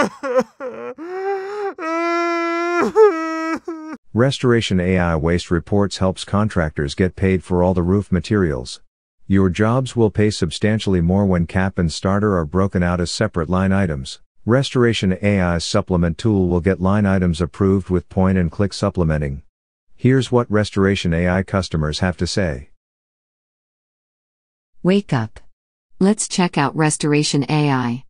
Restoration AI Waste Reports helps contractors get paid for all the roof materials. Your jobs will pay substantially more when cap and starter are broken out as separate line items. Restoration AI's supplement tool will get line items approved with point and click supplementing. Here's what Restoration AI customers have to say. Wake up. Let's check out Restoration AI.